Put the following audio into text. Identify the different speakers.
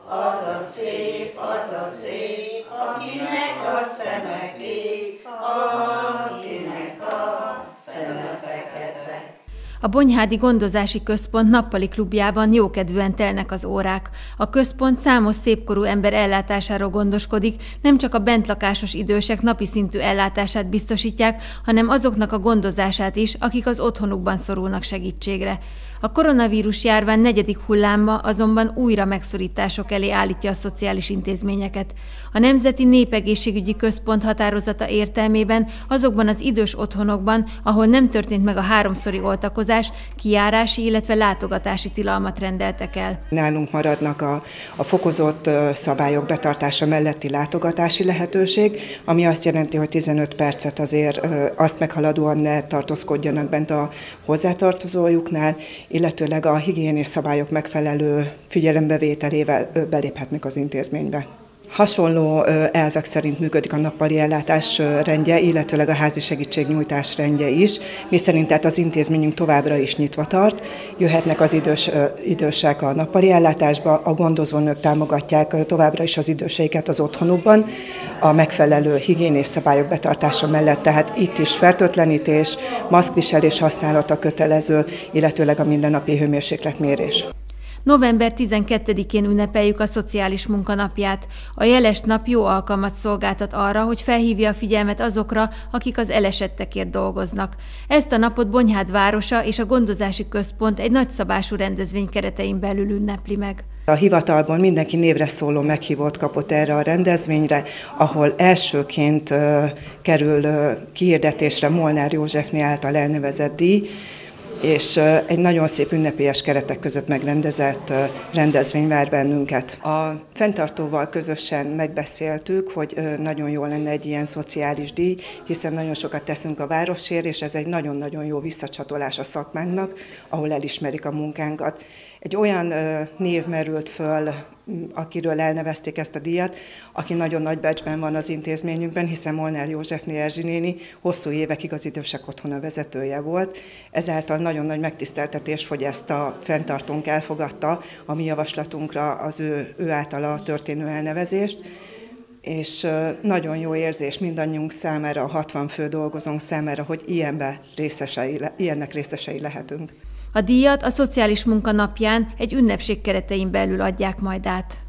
Speaker 1: az a szép, akinek a szeme kék, akinek a szeme fekete.
Speaker 2: A Bonyhádi Gondozási Központ nappali klubjában jókedvűen telnek az órák. A központ számos szépkorú ember ellátásáról gondoskodik, nem csak a bentlakásos idősek napi szintű ellátását biztosítják, hanem azoknak a gondozását is, akik az otthonukban szorulnak segítségre. A koronavírus járvány 4. hulláma azonban újra megszorítások elé állítja a szociális intézményeket. A Nemzeti Népegészségügyi Központ határozata értelmében azokban az idős otthonokban, ahol nem történt meg a 3-szori oltakozás, kijárási, illetve látogatási tilalmat rendeltek el.
Speaker 3: Nálunk maradnak a fokozott szabályok betartása melletti látogatási lehetőség, ami azt jelenti, hogy 15 percet azért azt meghaladóan ne tartózkodjanak bent a hozzátartozójuknál, illetőleg a higiénés szabályok megfelelő figyelembevételével beléphetnek az intézménybe. Hasonló elvek szerint működik a nappali ellátás rendje, illetőleg a házi segítségnyújtás rendje is, miszerint tehát az intézményünk továbbra is nyitva tart, jöhetnek az idősek a nappali ellátásba, a gondozónők támogatják továbbra is az időseiket az otthonukban, a megfelelő higiénés szabályok betartása mellett, tehát itt is fertőtlenítés, maszkviselés használata kötelező, illetőleg a mindennapi hőmérsékletmérés.
Speaker 2: November 12-én ünnepeljük a Szociális Munka Napját. A jeles nap jó alkalmat szolgáltat arra, hogy felhívja a figyelmet azokra, akik az elesettekért dolgoznak. Ezt a napot Bonyhád városa és a Gondozási Központ egy nagyszabású rendezvény keretein belül ünnepli meg.
Speaker 3: A hivatalban mindenki névre szóló meghívót kapott erre a rendezvényre, ahol elsőként kerül kihirdetésre Molnár Józsefné által elnevezett díj, és egy nagyon szép ünnepélyes keretek között megrendezett rendezvény vár bennünket. A fenntartóval közösen megbeszéltük, hogy nagyon jó lenne egy ilyen szociális díj, hiszen nagyon sokat teszünk a városért, és ez egy nagyon-nagyon jó visszacsatolás a szakmánknak, ahol elismerik a munkánkat. Egy olyan név merült föl, akiről elnevezték ezt a díjat, aki nagyon nagy becsben van az intézményünkben, hiszen Molnár Józsefné Erzsi néni hosszú évekig az idősek otthona vezetője volt. Ezáltal nagyon nagy megtiszteltetés, hogy ezt a fenntartónk elfogadta a mi javaslatunkra az ő általa történő elnevezést. És nagyon jó érzés mindannyiunk számára, a 60 fő dolgozónk számára, hogy ilyennek részesei lehetünk.
Speaker 2: A díjat a Szociális Munka Napján egy ünnepség keretein belül adják majd át.